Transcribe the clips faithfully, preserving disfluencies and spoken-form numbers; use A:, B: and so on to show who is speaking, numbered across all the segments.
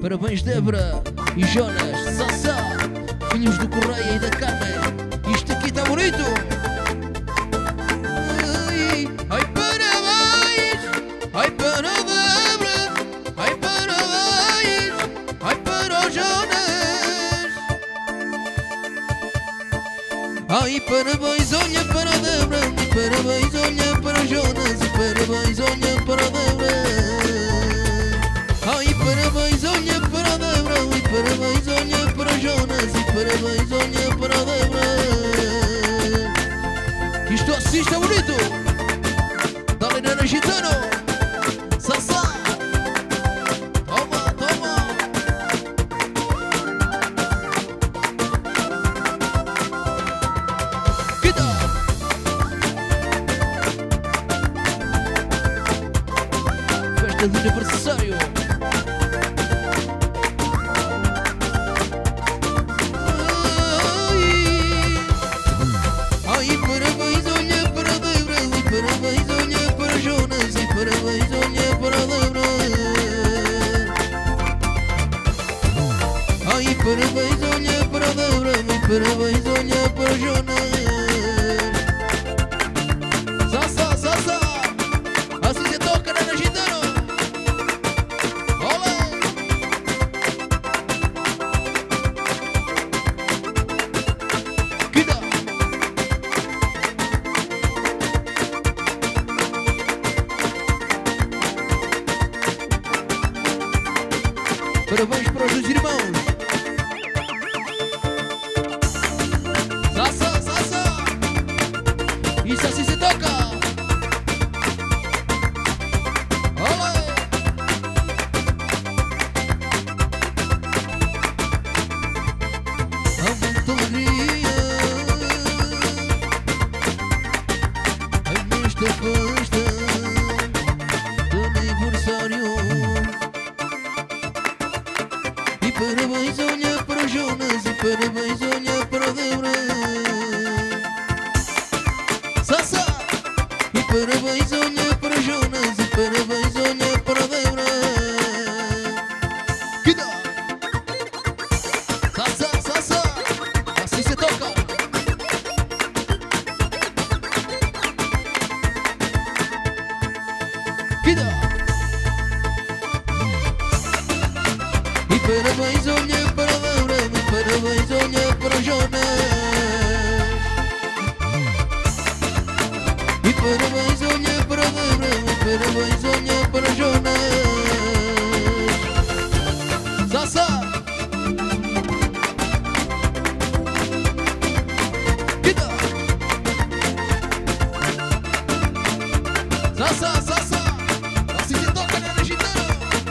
A: Parabéns Débora e Jonas, Sassá, filhos do Correia e da Carmen. Isto aqui está bonito. Ai, ai parabéns, ai para a Débora, ai parabéns, ai para o Jonas. Ai parabéns, olha para a Débora, e parabéns, olha para o Jonas, e parabéns, olha para a Débora. Ai parabéns, olha para a Débora, e parabéns, olha para o Jonas, e parabéns, olha para a Débora. Isto assim está bonito. Dá-lhe na gitano, Sassá. Toma, toma. Quita. Festa de aniversário. Ai parabéns, olha para a Débora, e parabéns, olha para o Jonas, e parabéns, olha para a Débora. Ai parabéns, olha para a Débora, e parabéns, olha para o Jonas. Sassá, Sassá, assim se toca na gitano. Olé. Quita. Parabéns para os dois irmãos. Sassá, Sassá. Isso assim se toca. Olé. Há muita alegria nesta festa de aniversário. E parabéns, olha para o Jonas, e parabéns, olha para a Débora. Sassá. E parabéns, olha para o Jonas, e parabéns, olha para a Débora. Quita. Sassá, Sassá, assim se toca. Quita. E parabéns, olha para a Débora, e parabéns, olha para o Jonas. E parabéns, olha para a Débora, e parabéns, olha para o Jonas. Sassá. Quita. Sassá, Sassá, assim se toca na gitana.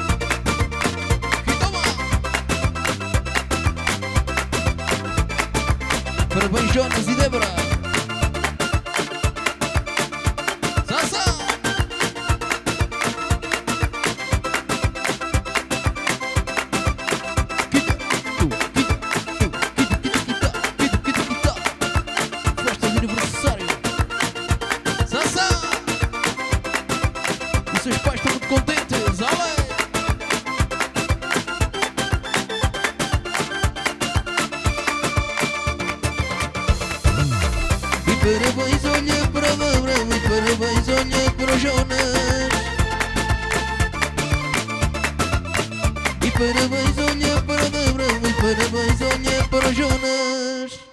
A: Parabéns, Jonas e Débora. Sassá. Quita, tu, quita, tu, quita, quita, quita, quita, quita. Festa de aniversário. Sassá. E seus pais estão muito contentes. Olé. Parabéns, olha para a Débora, e parabéns, olha para o Jonas. E parabéns, olha para a Débora, e parabéns, olha para o Jonas.